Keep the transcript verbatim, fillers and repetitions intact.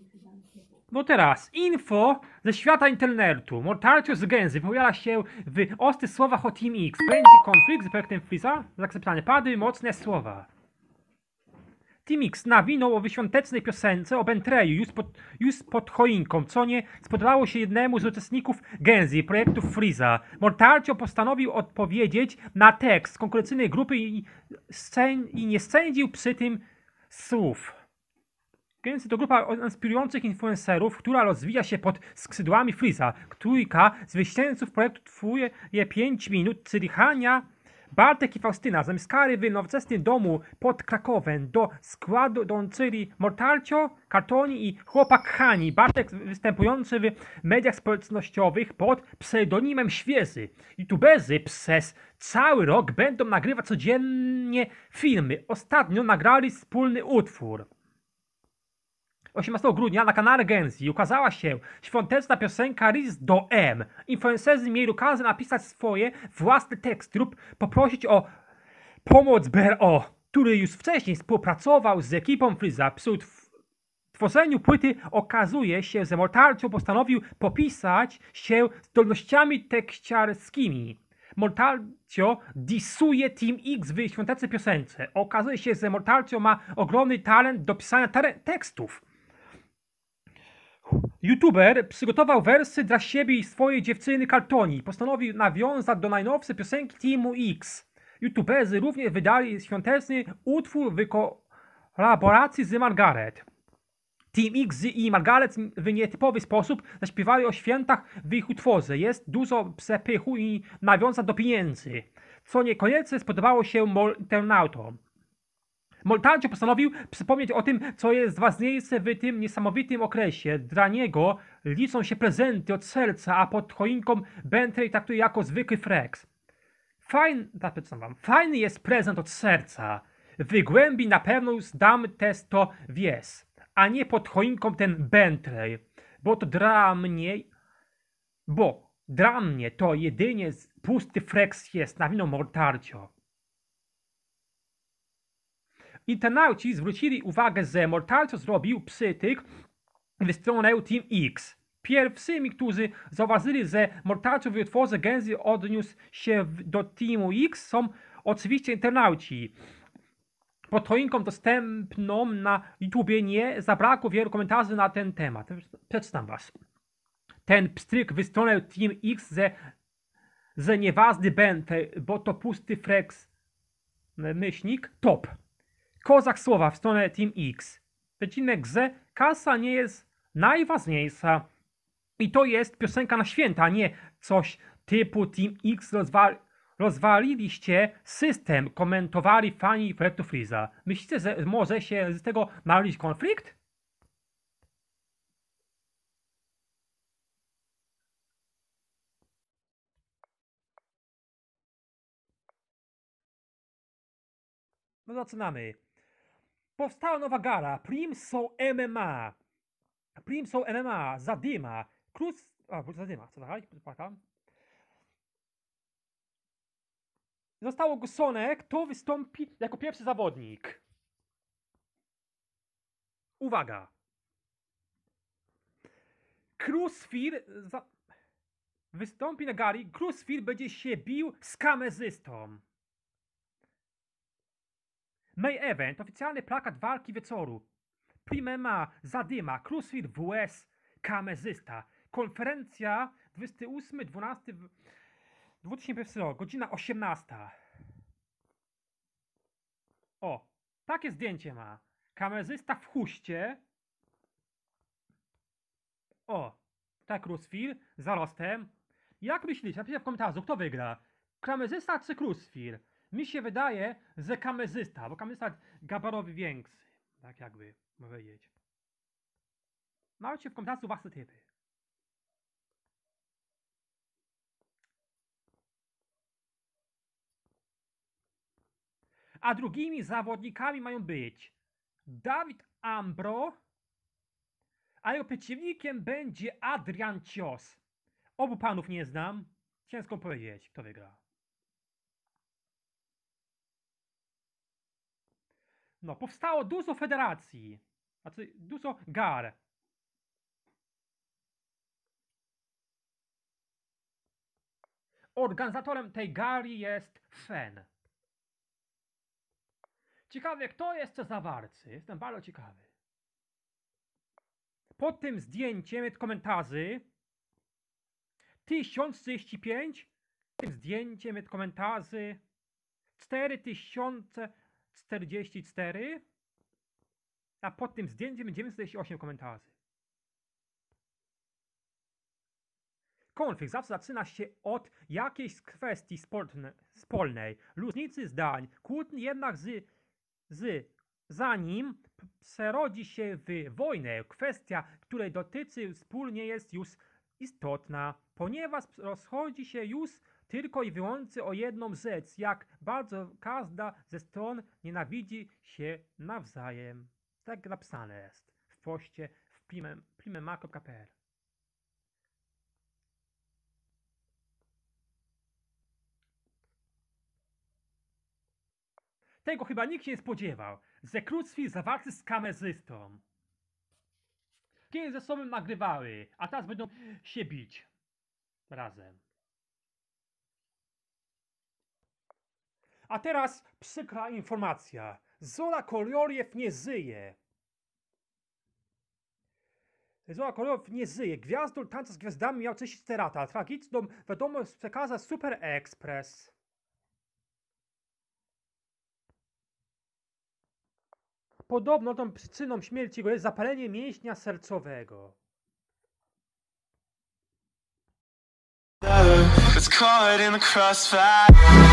No teraz, info ze świata internetu. Mortalcio z Gęzy wypowiada się w ostrych słowach o Team X. Będzie konflikt z projektem Freeza? Zaakceptowane padły mocne słowa. Team X nawinął o wyświątecznej piosence o Bentreyu już pod, już pod choinką, co nie spodobało się jednemu z uczestników Gęzy projektu Freeza. Mortalcio postanowił odpowiedzieć na tekst konkurencyjnej grupy i, scen, i nie scędził przy tym słów. Gęzy to grupa inspirujących influencerów, która rozwija się pod skrzydłami Freeza. Trójka z wyścieńców projektu trwuje je pięć minut, czyli Hania, Bartek i Faustyna. Zamiast kary w nowoczesnym domu pod Krakowem do składu dołączyli Mortalcio, Kartoni i chłopak Hani. Bartek występujący w mediach społecznościowych pod pseudonimem Świeży. YouTuberzy przez cały rok będą nagrywać codziennie filmy. Ostatnio nagrali wspólny utwór. osiemnastego grudnia na kanale Gęzy ukazała się świąteczna piosenka Riz do M. Influencerzy mieli okazję napisać swoje własne teksty lub poprosić o pomoc B R O, który już wcześniej współpracował z ekipą Freeza. Przy tworzeniu płyty okazuje się, że Mortalcio postanowił popisać się zdolnościami tekściarskimi. Mortalcio disuje Team X w świątecznej piosence. Okazuje się, że Mortalcio ma ogromny talent do pisania tekstów. YouTuber przygotował wersy dla siebie i swojej dziewczyny Kartoni. Postanowił nawiązać do najnowszej piosenki Teamu X. YouTuberzy również wydali świąteczny utwór w kolaboracji z Margaret. Team X i Margaret w nietypowy sposób zaśpiewali o świętach w ich utworze. Jest dużo przepychu i nawiązań do pieniędzy, co niekoniecznie spodobało się internautom. Mortalcio postanowił przypomnieć o tym, co jest ważniejsze w tym niesamowitym okresie. Dla niego liczą się prezenty od serca, a pod choinką Bentley traktuje jako zwykły flex. Fajny, wam, fajny jest prezent od serca. W głębi na pewno już dam też to wiesz, a nie pod choinką ten Bentley, bo to dla mnie, bo dla mnie to jedynie pusty flex jest, nawinął Mortalcio. Internauci zwrócili uwagę, że Mortalcio zrobił przytyk w stronę Team X. Pierwszymi, którzy zauważyli, że Mortalcio w utworze Gęzy odniósł się do Teamu X, są oczywiście internauci. Pod choinką dostępną na YouTubie nie zabrakło wielu komentarzy na ten temat. Przeczytam was. Ten pstryk w stronę Team X, że, że nieważny będę, bo to pusty flex, myślnik, top. Kozak słowa w stronę Team X. Przecinek, że kasa nie jest najważniejsza. I to jest piosenka na święta, a nie coś typu Team X rozwali, rozwaliliście system, komentowali fani projektu Freeza. Myślicie, że może się z tego narodzić konflikt? No zaczynamy. Powstała nowa gara, Primso M M A. Primso M M A, Zadyma, Cruz... A, Zadyma, co dalej? Zostało ogłoszone, kto wystąpi jako pierwszy zawodnik. Uwaga. Crucifir za... wystąpi na gali. Crucifir będzie się bił z kamerzystą. Main event, oficjalny plakat walki wieczoru. Primema, Zadyma, Crucifir W S, kamerzysta. Konferencja dwudziestego ósmego dwunastego dwa tysiące pierwszy rok, godzina osiemnasta. O, takie zdjęcie ma. Kamerzysta w chuście. O, tak Crucifir, zarostem. Jak myślicie? Napiszcie w komentarzu, kto wygra? Kamerzysta czy Crucifir? Mi się wydaje, że kamerzysta, bo kamerzysta gabarowy większy. Tak jakby powiedzieć. Napiszcie w komentarzu wasze typy. A drugimi zawodnikami mają być Dawid Ambro, a jego przeciwnikiem będzie Adrian Cios. Obu panów nie znam. Ciężko powiedzieć, kto wygra. No, powstało dużo federacji. Znaczy, dużo gar. organizatorem tej gali jest Fen. Ciekawe, kto jest co zawarcy. Jestem bardzo ciekawy. Pod tym zdjęciem jest komentarzy tysiąc trzydzieści pięć. Pod tym zdjęciem jest komentarzy cztery tysiące czterdzieści cztery. A pod tym zdjęciem dziewięćset czterdzieści osiem komentarzy. Konflikt zawsze zaczyna się od jakiejś kwestii spolnej, różnicy zdań, kłótni jednak z, z zanim przerodzi się w wojnę. Kwestia, której dotyczy wspólnie jest już istotna, ponieważ rozchodzi się już tylko i wyłącznie o jedną rzecz, jak bardzo każda ze stron nienawidzi się nawzajem. Tak napisane jest w poście w plimema kropka p l. Tego chyba nikt się nie spodziewał, że Krucwil zawarty z kamerzystą. Kiedy ze sobą nagrywały, a teraz będą się bić razem. A teraz przykra informacja. Zola Kolioriew nie żyje. Zola Kolioriew nie żyje. Gwiazdor Tańca z Gwiazdami miał trzydzieści cztery lata. Tragiczną wiadomość przekazał Super Express. Podobno tą przyczyną śmierci go jest zapalenie mięśnia sercowego. It's caught in the crossfire.